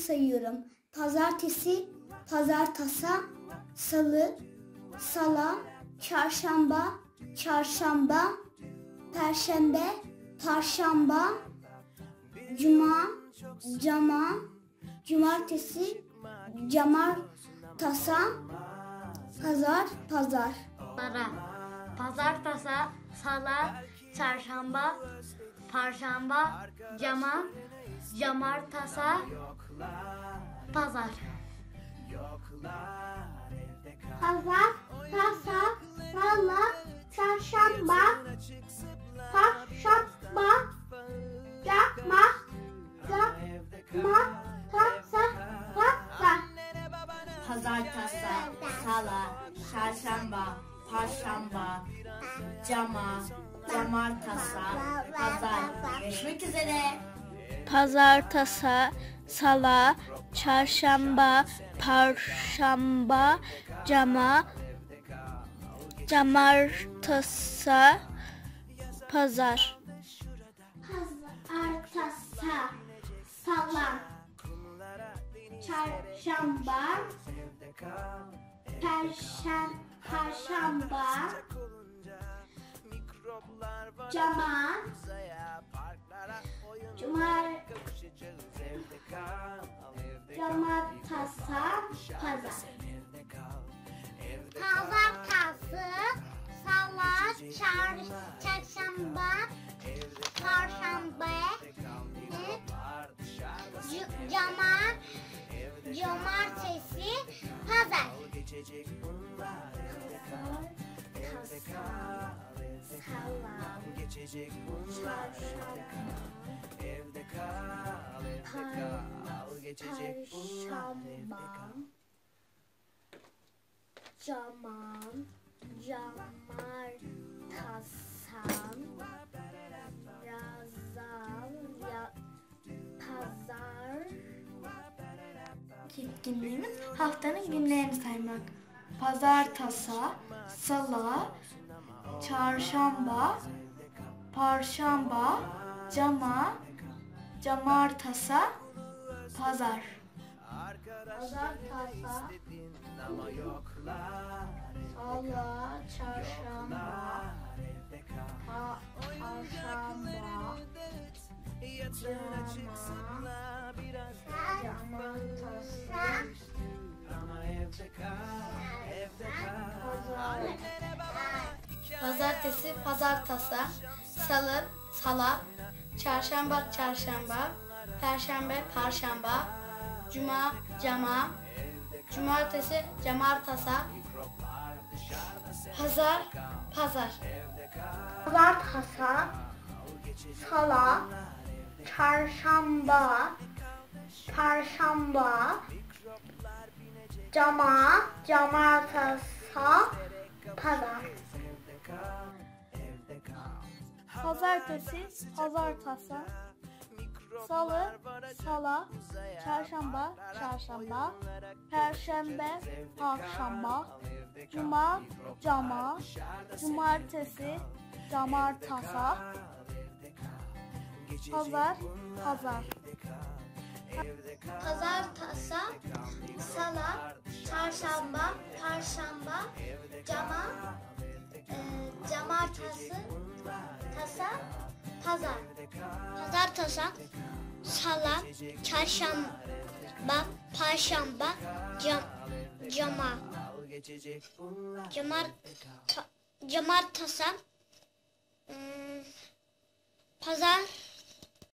sayıyorum. Pazartesi, pazartasa, salı, sala, çarşamba, çarşamba, perşembe, parşamba, cuma, cama, cumartesi, camartasa, pazar, pazar. Pazartasa, sala, çarşamba, parşamba, cama, camartasa, pazar. Pazar, tasa, sala, çarşamba, parşamba, cama, camartasa, pazar. Pazartesi, salı, çarşamba, perşembe, cuma, cumartesi, pazar. Görüşmek üzere. Pazartesi, salı, çarşamba, perşembe, cuma, cumartesi, pazar. Pazartesi, salı, çarşamba, perşembe, cuma, cumartesi, pazar. Pazartesi, salı, çarşamba, perşembe, cuma, cumartesi, pazar. Caman, camartasan, yazan, pazar. Günlerimiz haftanın günlerini saymak. Pazartesi, salı, çarşamba, perşembe, cuma, cumartesi, pazar. Pazartesi, salı, çarşamba, perşembe, Pazartesi, pazartesi, salı, sala, çarşamba, çarşamba, perşembe, perşembe, cuma, cama, cumartesi, camartasa, pazar, pazar. Pazartesi, salı, çarşamba, perşembe, cuma, cumartesi, pazar. Pazartesi, pazartesi, salı, sala, çarşamba, çarşamba, perşembe, perşembe, cuma, cama, cumartesi, camartasa, pazar, pazar. Pazartesi, salı, çarşamba, perşembe, cuma, cumartesi, pazar. Pazartesi, salı, çarşamba, perşembe, cuma, cumartesi, pazar.